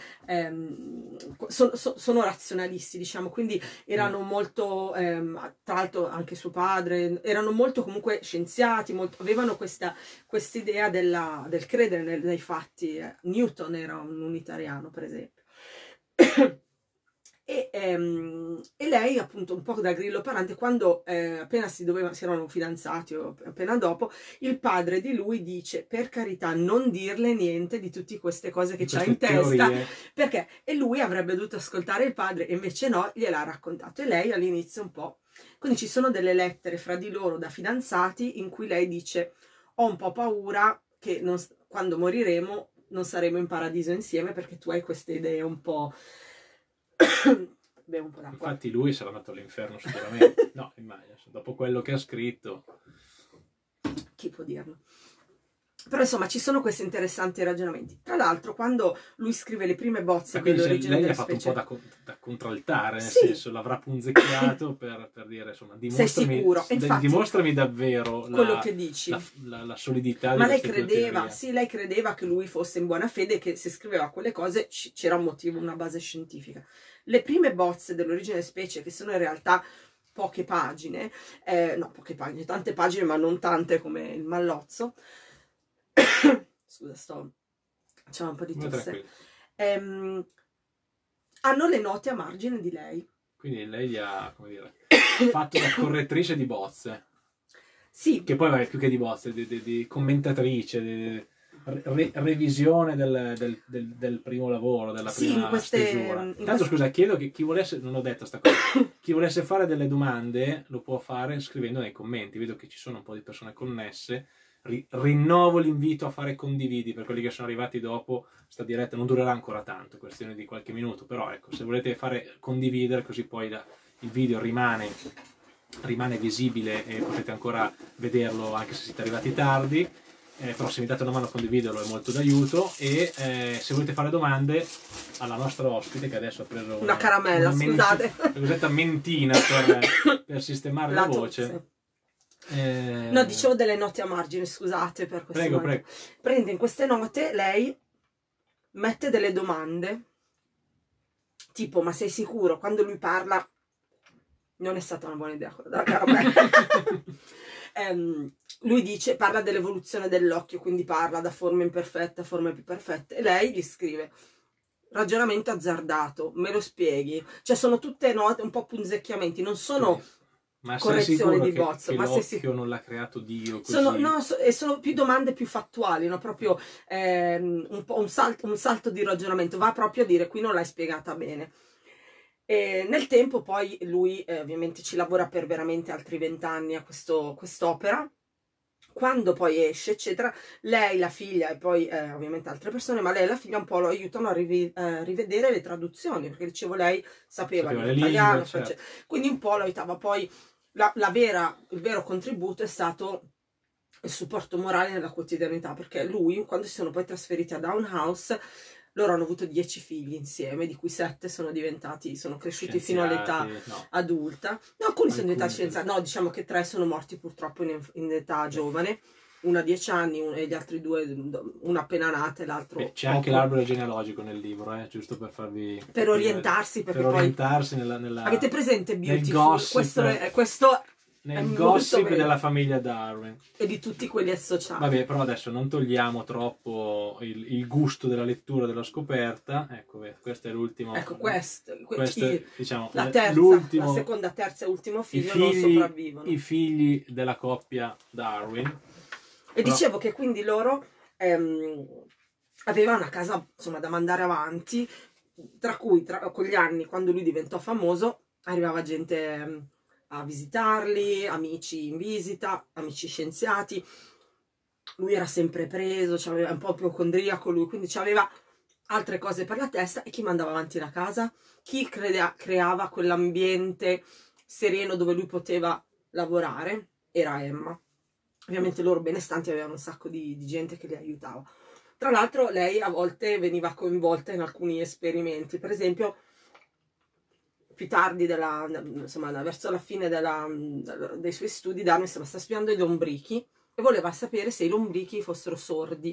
ehm, so, so, sono razionalisti, diciamo, quindi erano mm. molto, ehm, tra l'altro anche suo padre, erano molto comunque scienziati, molto, avevano questa idea del credere nei, nei fatti. Newton era un unitariano, per esempio. E, ehm, e lei appunto un po' da grillo parante, quando eh, appena si, doveva, si erano fidanzati o appena dopo, il padre di lui dice: per carità, non dirle niente di tutte queste cose che c'ha in testa, perché e lui avrebbe dovuto ascoltare il padre e invece no, gliel'ha raccontato. E lei all'inizio un po', quindi ci sono delle lettere fra di loro da fidanzati in cui lei dice: ho un po' paura che non, quando moriremo non saremo in paradiso insieme, perché tu hai queste idee un po'... Beh, un po' d'acqua. Infatti lui sarà andato all'inferno sicuramente. No, immagino, dopo quello che ha scritto. Chi può dirlo? Però insomma ci sono questi interessanti ragionamenti. Tra l'altro, quando lui scrive le prime bozze dell'origine della specie... Lei ha fatto un po' da, da contraltare, nel sì. senso l'avrà punzecchiato per, per dire, insomma, dimostrami, sei sicuro? Infatti, dimostrami davvero quello la, che dici. La, la, la solidità Ma di lei credeva, sì, lei credeva che lui fosse in buona fede, che se scriveva quelle cose c'era un motivo, una base scientifica. Le prime bozze dell'origine delle specie, che sono in realtà poche pagine, eh, no, poche pagine, tante pagine, ma non tante come il Mallozzo. Scusa, sto... c'è un po' di tosse. Ehm, hanno le note a margine di lei. Quindi lei gli ha, come dire, fatto da correttrice di bozze. Sì. Che poi va più che di bozze, di, di, di commentatrice, di re, revisione del, del, del, del primo lavoro, della sì, prima in queste, stesura. in Tanto queste... scusa, chiedo che chi volesse, non ho detto sta cosa, chi volesse fare delle domande lo può fare scrivendo nei commenti. Vedo che ci sono un po' di persone connesse. Rinnovo l'invito a fare condividi per quelli che sono arrivati dopo. Sta diretta non durerà ancora tanto, questione di qualche minuto, però ecco, se volete fare condividere, così poi la, il video rimane, rimane visibile e potete ancora vederlo anche se siete arrivati tardi. Eh, però se mi date una mano a condividerlo è molto d'aiuto. E eh, se volete fare domande alla nostra ospite, che adesso ha preso una, una caramella, una scusate, una cosetta mentina per, per sistemare la, la voce. Eh... No, dicevo delle note a margine, scusate per questo. Prego, prego. Prende in queste note, lei mette delle domande, tipo: ma sei sicuro? Quando lui parla, non è stata una buona idea quella della caramella. um, lui dice, parla dell'evoluzione dell'occhio, quindi parla da forme imperfette a forme più perfette, e lei gli scrive: ragionamento azzardato, me lo spieghi? Cioè sono tutte note, un po' punzecchiamenti, non sono... Sì. Ma Correzioni di che, bozzo, che ma se si... non l'ha creato Dio così? Sono, no, so, e sono più domande più fattuali, no? Proprio ehm, un, po', un, salto, un salto di ragionamento, va proprio a dire: qui non l'hai spiegata bene. E nel tempo poi lui eh, ovviamente ci lavora per veramente altri vent'anni a questo, quest'opera. Quando poi esce, eccetera, lei, la figlia e poi eh, ovviamente altre persone, ma lei e la figlia un po' lo aiutano a rivi eh, rivedere le traduzioni, perché dicevo lei sapeva, sapeva l'italiano, certo. Quindi un po' lo aiutava. Poi la, la vera, il vero contributo è stato il supporto morale nella quotidianità, perché lui, quando si sono poi trasferiti a Down House, loro hanno avuto dieci figli insieme, di cui sette sono diventati, sono cresciuti fino all'età no. adulta. No, alcuni, alcuni sono diventati scienziati, no, diciamo che tre sono morti purtroppo in, in età giovane, una a dieci anni un, e gli altri due, una appena nata e l'altro c'è anche l'albero genealogico nel libro, eh, giusto per farvi... Per orientarsi, perché per poi... orientarsi nella, nella... Avete presente Beautiful? Questo è... Questo nel gossip della famiglia Darwin e di tutti quelli associati. Vabbè, però adesso non togliamo troppo il, il gusto della lettura, della scoperta. Ecco, questo è l'ultimo. Ecco, questo, questo il, diciamo, la, terza, la seconda, terza e ultimo figlio figli, non sopravvivono. I figli della coppia Darwin. E però... dicevo che quindi loro ehm, avevano una casa, insomma, da mandare avanti, tra cui tra, con gli anni, quando lui diventò famoso, arrivava gente ehm, a visitarli, amici in visita, amici scienziati. Lui era sempre preso, aveva un po' ipocondriaco lui, quindi aveva altre cose per la testa. E chi mandava avanti la casa? Chi crea, creava quell'ambiente sereno dove lui poteva lavorare? Era Emma. Ovviamente loro benestanti avevano un sacco di, di gente che li aiutava. Tra l'altro lei a volte veniva coinvolta in alcuni esperimenti, per esempio più tardi, della, insomma, verso la fine della, dei suoi studi, Darwin stava studiando i lombrichi e voleva sapere se i lombrichi fossero sordi.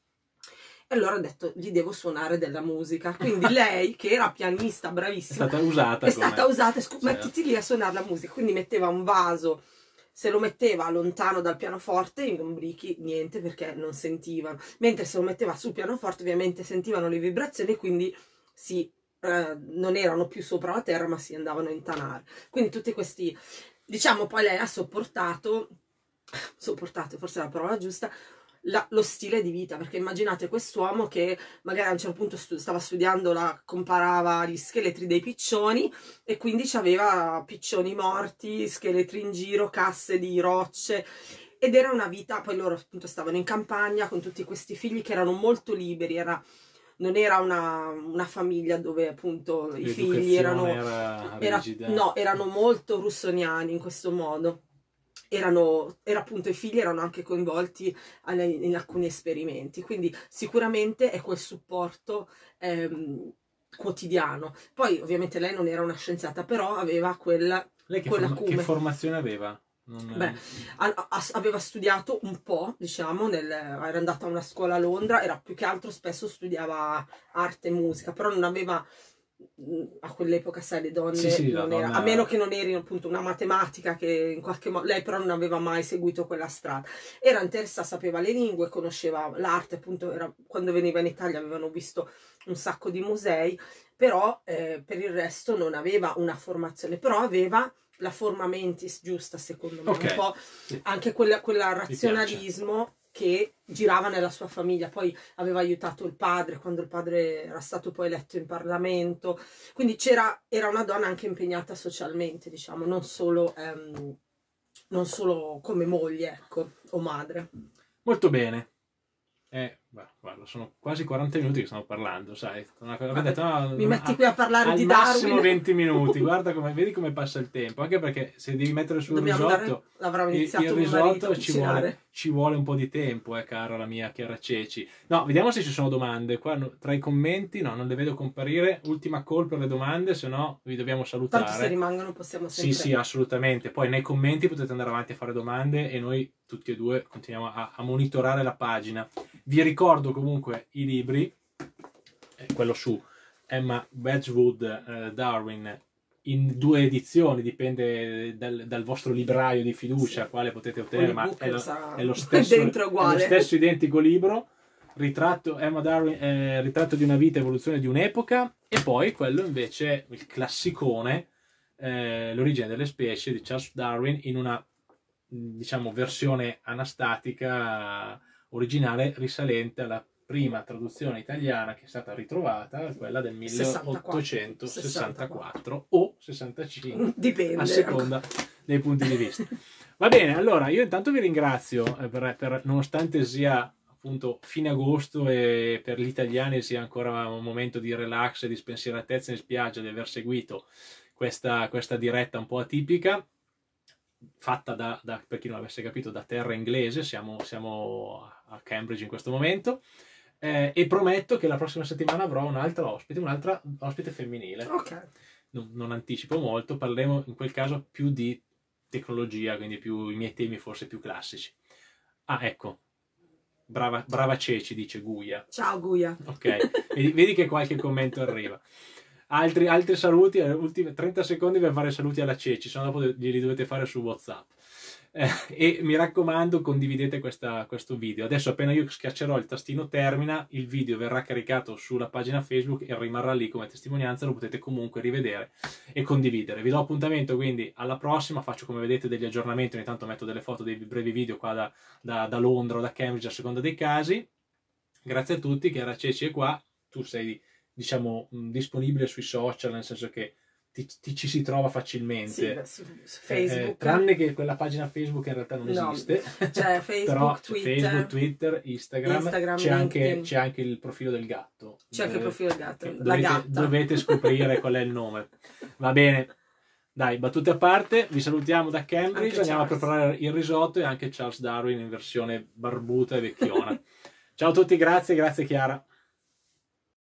E allora ha detto: gli devo suonare della musica. Quindi lei, che era pianista bravissima, è stata usata, è stata usata mettiti lì a suonare la musica. Quindi metteva un vaso, se lo metteva lontano dal pianoforte, i lombrichi niente, perché non sentivano, mentre se lo metteva sul pianoforte ovviamente sentivano le vibrazioni e quindi si eh, non erano più sopra la terra ma si andavano a intanare. Quindi tutti questi, diciamo, poi lei ha sopportato, sopportato forse è la parola giusta, La, lo stile di vita, perché immaginate quest'uomo che magari a un certo punto stu stava studiando, la, comparava gli scheletri dei piccioni e quindi aveva piccioni morti, scheletri in giro, casse di rocce, ed era una vita, poi loro appunto stavano in campagna con tutti questi figli che erano molto liberi, era, non era una, una famiglia dove appunto i figli erano, era era, rigida. no, erano molto russoniani in questo modo. Erano, era appunto, i figli erano anche coinvolti in alcuni esperimenti, quindi sicuramente è quel supporto ehm, quotidiano. Poi ovviamente lei non era una scienziata, però aveva quella, lei che, quella form che formazione aveva? Non... Beh, a, a, aveva studiato un po', diciamo, nel, era andata a una scuola a Londra, era più che altro spesso studiava arte e musica, però non aveva, a quell'epoca sai le donne, sì, sì, non donna... era, a meno che non eri appunto una matematica che in qualche modo, lei però non aveva mai seguito quella strada, era interessata, sapeva le lingue, conosceva l'arte, appunto era, quando veniva in Italia avevano visto un sacco di musei, però eh, per il resto non aveva una formazione, però aveva la forma mentis giusta secondo me, okay. Un po' sì. Anche quella, quella razionalismo che girava nella sua famiglia, poi aveva aiutato il padre quando il padre era stato poi eletto in Parlamento, quindi c'era, era una donna anche impegnata socialmente, diciamo, non solo, ehm, non solo come moglie, ecco, o madre. Molto bene. Eh, guarda, sono quasi quaranta minuti che stiamo parlando, sai? Una, Vabbè, detto, no, mi metti qui a parlare al di massimo Darwin. venti minuti, guarda come, vedi come passa il tempo, anche perché se devi mettere sul Dobbiamo risotto, dare, il, il risotto ci vuole, ci vuole un po' di tempo, eh, cara la mia Chiara Ceci. No, vediamo se ci sono domande, qua no, tra i commenti, no, non le vedo comparire, ultima call per le domande, se no vi dobbiamo salutare. Tanto se rimangono possiamo sempre... Sì, sì, assolutamente, poi nei commenti potete andare avanti a fare domande e noi tutti e due continuiamo a, a monitorare la pagina. Vi ricordo comunque i libri, quello su Emma Wedgwood eh, Darwin in due edizioni, dipende dal, dal vostro libraio di fiducia, sì. Quale potete ottenere, ma è lo, è, lo stesso, è lo stesso identico libro, ritratto, Emma Darwin, eh, ritratto di una vita, evoluzione di un'epoca, e poi quello invece, il classicone, eh, l'origine delle specie di Charles Darwin, in una diciamo versione anastatica originale risalente alla prima traduzione italiana che è stata ritrovata, quella del milleottocentosessantaquattro o sessantacinque, dipende a seconda dei punti di vista. Va bene, allora io intanto vi ringrazio per, per nonostante sia appunto fine agosto e per gli italiani sia ancora un momento di relax e di spensieratezza in spiaggia, di aver seguito questa, questa diretta un po' atipica, fatta da, da, per chi non avesse capito, da terra inglese. Siamo, siamo a Cambridge in questo momento, eh, e prometto che la prossima settimana avrò un'altra ospite, un'altra ospite femminile. Okay. Non, non anticipo molto, parleremo in quel caso più di tecnologia, quindi più i miei temi forse più classici. Ah, ecco, brava, brava Ceci, dice Guia. Ciao Guia. Ok, vedi, vedi che qualche commento arriva. Altri, altri saluti, ultimi trenta secondi per fare saluti alla Ceci, se no dopo glieli dovete fare su WhatsApp. Eh, e mi raccomando, condividete questa, questo video. Adesso appena io schiaccerò il tastino termina, il video verrà caricato sulla pagina Facebook e rimarrà lì come testimonianza, lo potete comunque rivedere e condividere. Vi do appuntamento quindi alla prossima, faccio come vedete degli aggiornamenti, ogni tanto metto delle foto, dei brevi video qua da, da, da Londra o da Cambridge a seconda dei casi. Grazie a tutti, Chiara Ceci è qua, tu sei diciamo disponibile sui social, nel senso che ti, ti ci si trova facilmente, sì, su, su Facebook, eh, tranne che quella pagina Facebook in realtà non no, esiste, c'è Facebook, però Twitter, Facebook, Twitter, Instagram, Instagram c'è anche, c'è anche il profilo del gatto, c'è anche il profilo del gatto, la dovete, gatta. Dovete scoprire qual è il nome. Va bene, dai, battute a parte, vi salutiamo da Cambridge, anche andiamo Charles. a preparare il risotto, e anche Charles Darwin in versione barbuta e vecchiona. Ciao a tutti, grazie, grazie Chiara.